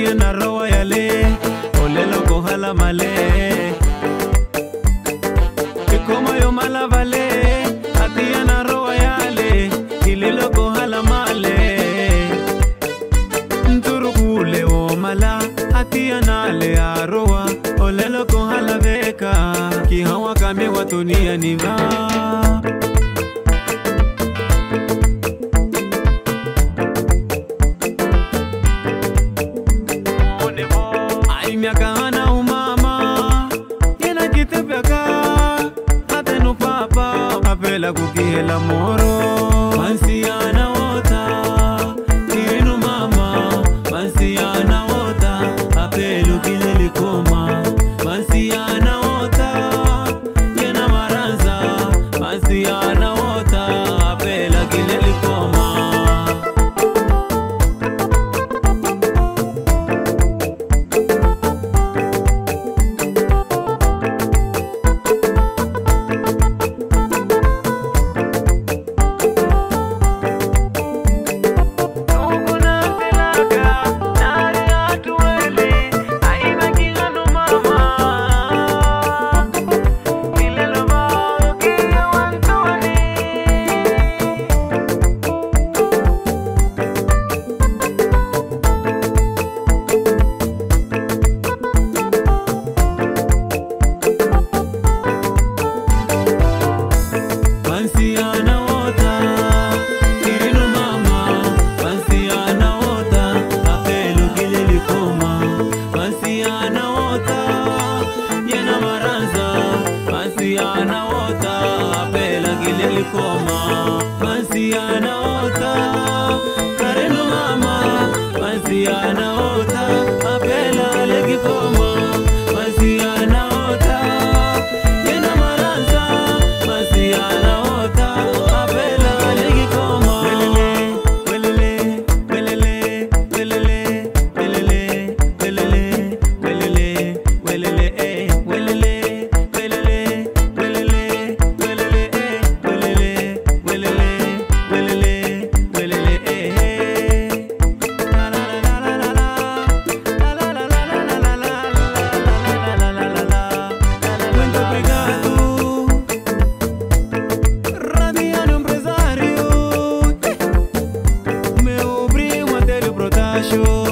atia na roa yale olelo kohala male que como yo mala vale atia na roa yale ilelo kohala male nturukule o mala atia na le aroa olelo kohala beka ki hawa kame watunia niva miakana umama yena kitepeka atenu papa apela kukihela moro mansiana wota inu mama mansiana wota apelu kileli koma mansiana wota yena maranza mansiana wota apela kileli koma mansiana wota irinu mama mansiana wota apelu kileli koma mansiana wota yena maranza mansiana wota apela kileli koma mansiana wota karenu mama mansiana wota apela legi koma mansiana wota yena maranza mansiana show.